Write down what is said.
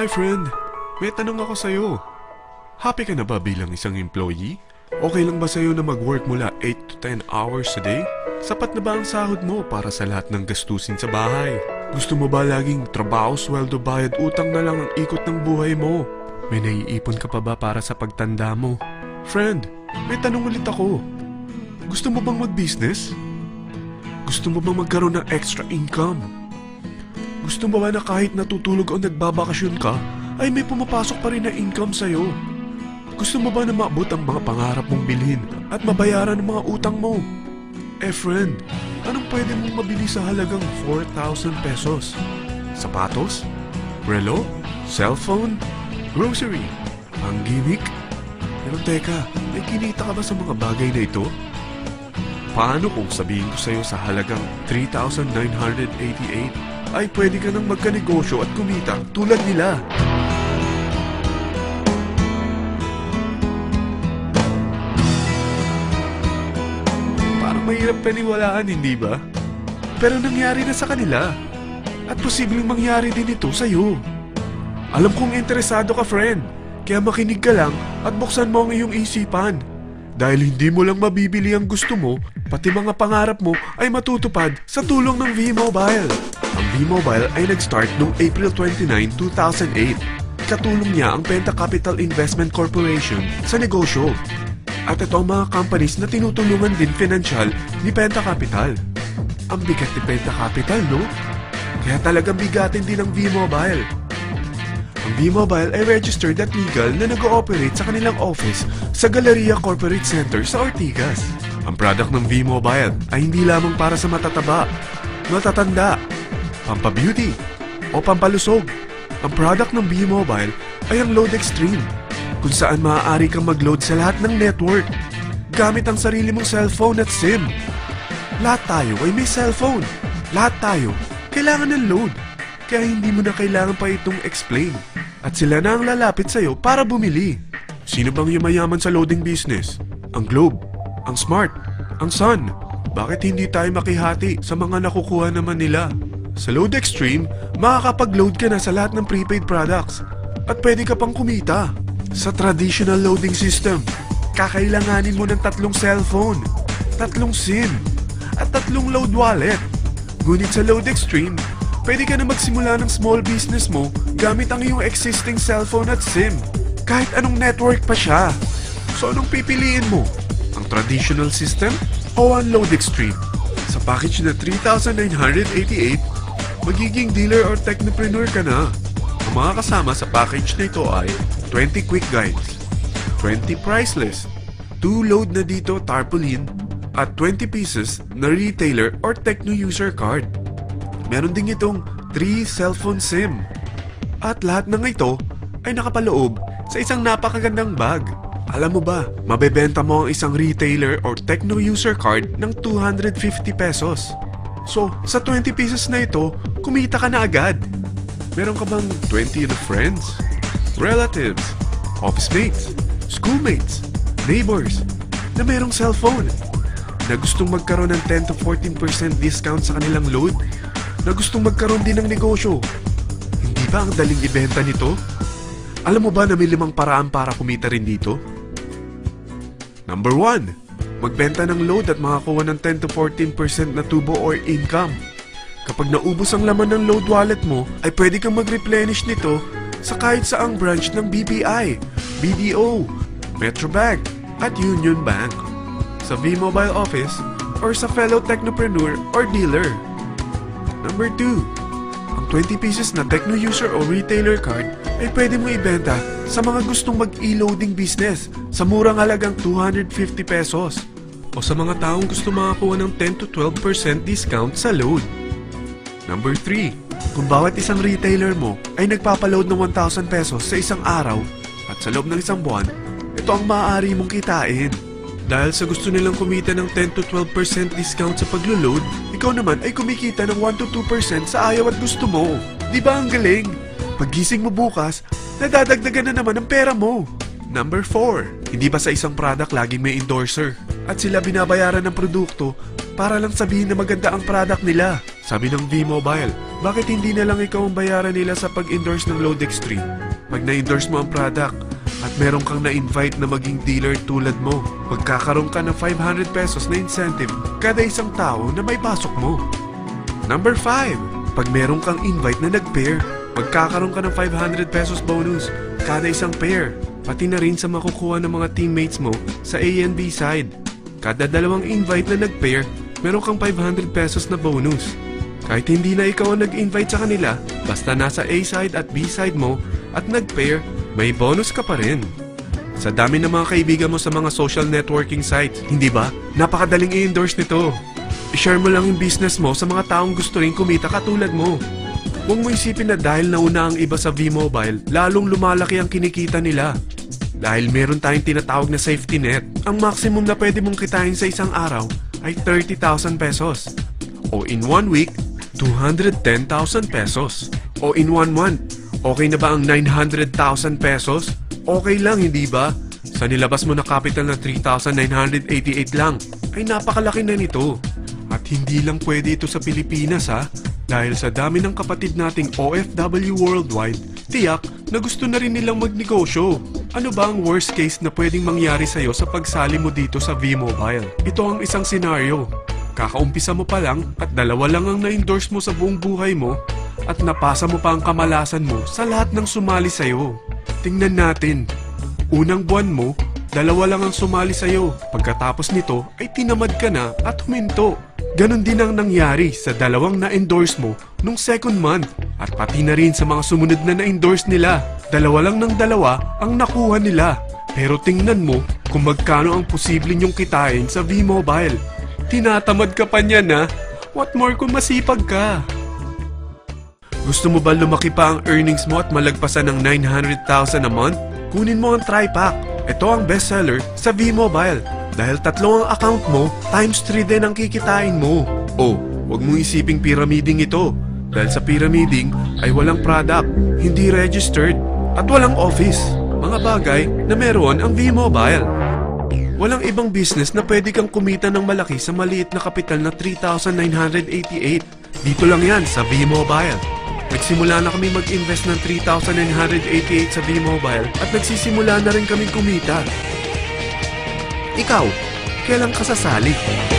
Hi friend, may tanong ako sa'yo. Happy ka na ba bilang isang employee? Okay lang ba sa'yo na mag-work mula 8 to 10 hours a day? Sapat na ba ang sahod mo para sa lahat ng gastusin sa bahay? Gusto mo ba laging trabaho, sweldo, bayad, utang na lang ang ikot ng buhay mo? May naiipon ka pa ba para sa pagtanda mo? Friend, may tanong ulit ako. Gusto mo bang mag-business? Gusto mo bang magkaroon ng extra income? Gusto mo ba na kahit natutulog o nagbabakasyon ka, ay may pumapasok pa rin na income sa'yo? Gusto mo ba na maabot ang mga pangarap mong bilhin at mabayaran ang mga utang mo? Eh friend, anong pwede mong mabili sa halagang 4,000 pesos? Sapatos? Relo? Cellphone? Grocery? Ang gimmick? Pero teka, may kinita ka ba sa mga bagay na ito? Paano kung sabihin ko sa'yo sa halagang 3,988 ay pwede ka nang magkanegosyo at kumita tulad nila? Parang mahirap paniwalaan, hindi ba? Pero nangyari na sa kanila. At posibleng mangyari din ito sa'yo. Alam kong interesado ka, friend. Kaya makinig ka lang at buksan mo ang iyong isipan. Dahil hindi mo lang mabibili ang gusto mo, pati mga pangarap mo ay matutupad sa tulong ng V-Mobile. Ang V-Mobile ay nag-start noong April 29, 2008. Katulong niya ang Penta Capital Investment Corporation sa negosyo. At ito ang mga companies na tinutulungan din financial ni Penta Capital. Ang bigat ni Penta Capital, no? Kaya talagang bigatin din ang V-Mobile. Ang V-Mobile ay registered at legal na nag-ooperate sa kanilang office sa Galleria Corporate Center sa Ortigas. Ang product ng V-Mobile ay hindi lamang para sa matataba, matatanda, pampabeauty, o pampalusog. Ang product ng V-Mobile ay ang Load Extreme, kung saan maaari kang mag-load sa lahat ng network gamit ang sarili mong cellphone at SIM. Lahat tayo ay may cellphone. Lahat tayo kailangan ng load. Kaya hindi mo na kailangan pa itong explain. At sila na ang lalapit sa'yo para bumili. Sino bang yumayaman sa loading business? Ang Globe, ang Smart, ang Sun. Bakit hindi tayo makihati sa mga nakukuha naman nila? Sa Load Extreme, makakapag-load ka na sa lahat ng prepaid products. At pwede ka pang kumita. Sa traditional loading system, kakailanganin mo ng 3 cellphone, 3 SIM, at 3 load wallet. Ngunit sa Load Extreme, pwede ka na magsimula ng small business mo gamit ang iyong existing cellphone at SIM. Kahit anong network pa siya. So anong pipiliin mo? Ang traditional system o ang Load Extreme? Sa package na 3,988, magiging dealer or technopreneur ka na. Ang mga kasama sa package na ito ay 20 quick guides, 20 price list, 2 load na dito tarpaulin, at 20 pieces na retailer or techno user card. Meron din itong 3 cellphone SIM. At lahat ng ito ay nakapaloob sa isang napakagandang bag. Alam mo ba, mabebenta mo ang isang retailer or techno user card ng 250 pesos. So, sa 20 pieces na ito, kumita ka na agad. Meron ka bang 20 na friends, relatives, office mates, schoolmates, neighbors na merong cellphone na gustong magkaroon ng 10 to 14% discount sa kanilang load? Na gustong magkaroon din ng negosyo? Hindi ba ang daling ibenta nito? Alam mo ba na may 5 paraan para kumita rin dito? Number 1, magbenta ng load at makakuha ng 10 to 14% na tubo or income. Kapag naubos ang laman ng load wallet mo, ay pwede kang mag-replenish nito sa kahit saang branch ng BPI, BDO, Metrobank, at Union Bank, sa V-Mobile office, or sa fellow technopreneur or dealer. Number 2, ang 20 pieces na techno user o retailer card ay pwede mo ibenta sa mga gustong mag-e-loading business sa murang halagang 250 pesos o sa mga taong gusto makakuha ng 10 to 12% discount sa load. Number 3, kung bawat isang retailer mo ay nagpapaload ng 1,000 pesos sa isang araw at sa loob ng isang buwan, ito ang maaari mong kitain. Dahil sa gusto nilang kumita ng 10 to 12% discount sa paglo-load, ikaw naman ay kumikita ng 1 to 2% sa ayaw at gusto mo. Di ba ang galing? Paggising mo bukas, nadadagdagan na naman ang pera mo. Number 4, hindi ba sa isang product laging may endorser? At sila binabayaran ng produkto para lang sabihin na maganda ang product nila. Sabi ng V-Mobile, Bakit hindi na lang ikaw ang bayaran nila sa pag-endorse ng low dextrin? Pag na-endorse mo ang product at meron kang na-invite na maging dealer tulad mo, magkakaroon ka ng 500 pesos na incentive kada isang tao na may pasok mo. Number 5. Pag meron kang invite na nag-pair, magkakaroon ka ng 500 pesos bonus kada isang pair, pati na rin sa makukuha ng mga teammates mo sa A and B side. Kada dalawang invite na nag-pair, meron kang 500 pesos na bonus. Kahit hindi na ikaw ang nag-invite sa kanila, basta nasa A side at B side mo at nag-pair, may bonus ka pa rin. Sa dami ng mga kaibigan mo sa mga social networking sites, hindi ba? Napakadaling i-endorse nito. I-share mo lang yung business mo sa mga taong gusto rin kumita katulad mo. Huwag mo isipin na dahil nauna ang iba sa V-Mobile, lalong lumalaki ang kinikita nila. Dahil meron tayong tinatawag na safety net, ang maximum na pwede mong kitain sa isang araw ay 30,000 pesos. O in 1 week, 210,000 pesos. O in 1 month, okay na ba ang 900,000 pesos? Okay lang, hindi ba? Sa nilabas mo na capital na 3,988 lang, ay napakalaki na nito. At hindi lang pwede ito sa Pilipinas ha, dahil sa dami ng kapatid nating OFW worldwide, tiyak na gusto na rin nilang magnegosyo. Ano ba ang worst case na pwedeng mangyari sa'yo sa pagsali mo dito sa V-Mobile? Ito ang isang senaryo. Kakaumpisa mo pa lang at dalawa lang ang na-endorse mo sa buong buhay mo at napasa mo pa ang kamalasan mo sa lahat ng sumali sa'yo. Tingnan natin. Unang buwan mo, dalawa lang ang sumali sa'yo. Pagkatapos nito ay tinamad ka na at huminto. Ganon din ang nangyari sa dalawang na-endorse mo nung second month at pati na rin sa mga sumunod na na-endorse nila. Dalawa lang ng dalawa ang nakuha nila. Pero tingnan mo kung magkano ang posible nyong kitain sa V-Mobile. Tinatamad ka pa niyan ha? What more kung masipag ka? Gusto mo ba lumaki pa ang earnings mo at malagpasan ng 900,000 a month? Kunin mo ang TriPack. Ito ang bestseller sa V-Mobile. Dahil 3 ang account mo, times 3 din ang kikitain mo. Oh, wag mong isiping pyramiding ito. Dahil sa pyramiding ay walang product, hindi registered, at walang office. Mga bagay na meron ang V-Mobile. Walang ibang business na pwede kang kumita ng malaki sa maliit na kapital na 3,988. Dito lang yan sa V-Mobile. Nagsimula na kami mag-invest ng 3,988 sa V-Mobile at nagsisimula na rin kaming kumita. Ikaw, kailan ka sasali?